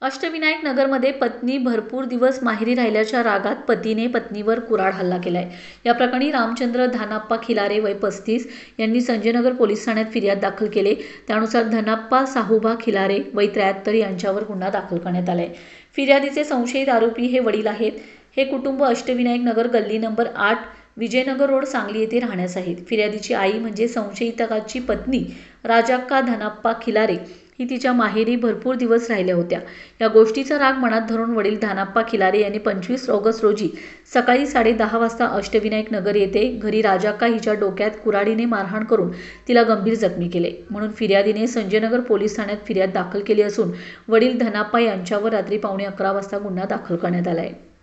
अष्टविनायक नगरमध्ये पत्नी भरपूर दिवस माहेरी राहिल्याच्या रागात पतीने पत्नीवर कुऱ्हाड हल्ला केलाय। या प्रकरणी रामचंद्र धानाप्पा खिलारे वय 35 यांनी संजयनगर पोलीस ठाण्यात फिर्याद दाखल केली। त्यानुसार धनाप्पा साहुबा खिलारे वय 73 यांच्यावर गुन्हा दाखल करण्यात आलाय। फिर्यादीचे संशयित आरोपी हे वडील आहेत। हे कुटुंब अष्टविनायक नगर गल्ली नंबर 8 विजयनगर रोड सांगली येथे राहण्यास आहेत। फिर्यादीची आई म्हणजे संशयिताची पत्नी राजाक्का धनाप्पा खिलारे ही तिच्या माहेरी भरपूर दिवस राहिल्या होत्या। या गोष्टीचा राग मनात धरून वडील धानाप्पा खिलारे यांनी 25 ऑगस्ट रोजी सकाळी 10:30 वाजता अष्टविनायक नगर येथे घरी राजाक्का हिच्या डोक्यात कुऱ्हाडीने मारहाण करून तिला गंभीर जखमी केले। म्हणून फिर्यादीने संजयनगर पोलीस ठाण्यात फिर्याद दाखल केली असून वडील धनाप्पा यांच्यावर रात्री 11:15 वाजता गुन्हा दाखल करण्यात आला आहे।